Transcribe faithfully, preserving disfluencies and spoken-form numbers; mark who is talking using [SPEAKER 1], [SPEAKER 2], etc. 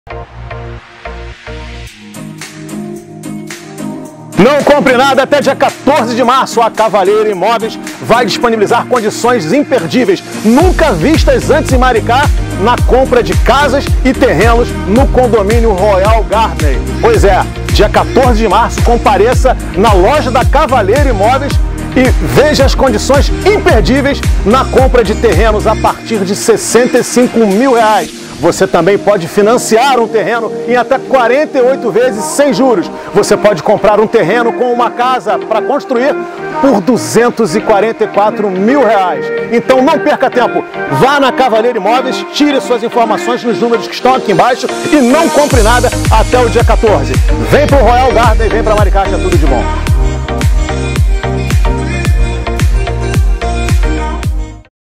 [SPEAKER 1] Não compre nada até dia quatorze de março. A Cavaleiro Imóveis vai disponibilizar condições imperdíveis, nunca vistas antes em Maricá, na compra de casas e terrenos no condomínio Royal Garden. Pois é, dia quatorze de março, compareça na loja da Cavaleiro Imóveis e veja as condições imperdíveis na compra de terrenos a partir de sessenta e cinco mil reais. Você também pode financiar um terreno em até quarenta e oito vezes sem juros. Você pode comprar um terreno com uma casa para construir por duzentos e quarenta e quatro mil reais. Então não perca tempo, vá na Cavaleiro Imóveis, tire suas informações nos números que estão aqui embaixo e não compre nada até o dia quatorze. Vem para o Royal Garden, vem para Maricá, que é tudo de bom.